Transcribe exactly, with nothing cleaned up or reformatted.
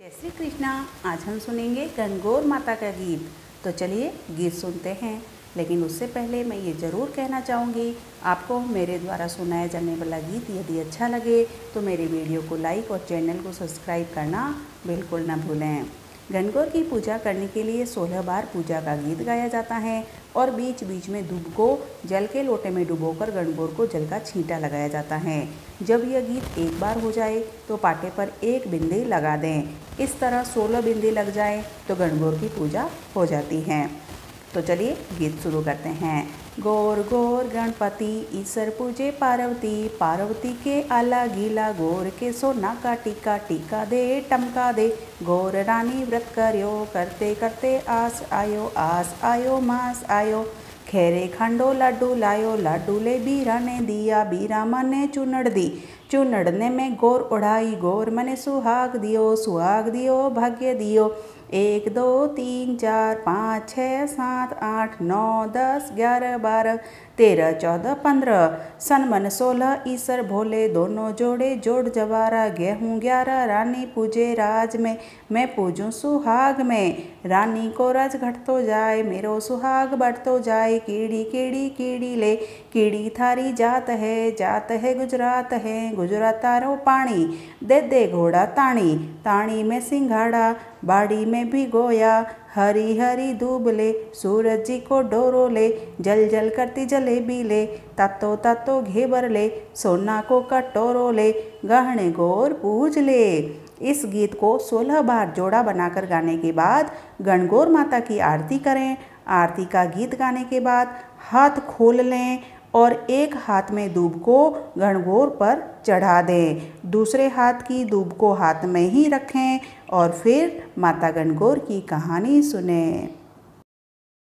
जय श्री कृष्णा। आज हम सुनेंगे गणगौर माता का गीत। तो चलिए गीत सुनते हैं। लेकिन उससे पहले मैं ये ज़रूर कहना चाहूँगी, आपको मेरे द्वारा सुनाया जाने वाला गीत यदि अच्छा लगे तो मेरे वीडियो को लाइक और चैनल को सब्सक्राइब करना बिल्कुल ना भूलें। गणगौर की पूजा करने के लिए सोलह बार पूजा का गीत गाया जाता है और बीच बीच में दूब को जल के लोटे में डुबोकर गणगौर को जल का छींटा लगाया जाता है। जब यह गीत एक बार हो जाए तो पाटे पर एक बिंदी लगा दें। इस तरह सोलह बिंदी लग जाए तो गणगौर की पूजा हो जाती है। तो चलिए गीत शुरू करते हैं। गौर गौर गणपति ईश्वर पूजे पार्वती, पार्वती के आला गीला गौर के सोना का टीका, टीका दे टमका दे। गौर रानी व्रत करियो, करते करते आस आयो, आस आयो मास आयो। खेरे खंडो लड्डू लायो, लड्डू ले बीरा ने दिया, बीरा मने चुनड़ दी, चुनड़ने में गौर उड़ाई, गौर मने सुहाग दियो, सुहाग दियो भाग्य दियो। एक दो तीन चार पाँच छः सात आठ नौ दस ग्यारह बारह तेरह चौदह पंद्रह, सन मन सोलह ईसर भोले, दोनों जोड़े जोड़ जवारा। गेहूँ ग्यारह रानी पूजे राज में, मैं पूजूँ सुहाग में। रानी को राज घटतो जाए, मेरो सुहाग बढ़तो जाए। कीड़ी कीड़ी कीड़ी ले, कीड़ी थारी जात है, जात है गुजरात है, गुजरात तारो पानी, दे दे घोड़ा ताणी, ताणी में सिंघाड़ा, बाड़ी में भी गोया। हरी हरी दूब ले, सूरज जी को डोरो ले, जल जल करती जलेबी ले, तातो तातो घेबर ले, सोना को कटोरो ले, गहने गौर पूज ले। इस गीत को सोलह बार जोड़ा बनाकर गाने के बाद गणगौर माता की आरती करें। आरती का गीत गाने के बाद हाथ खोल लें और एक हाथ में दूब को गणगौर पर चढ़ा दें, दूसरे हाथ की दूब को हाथ में ही रखें और फिर माता गणगौर की कहानी सुनें।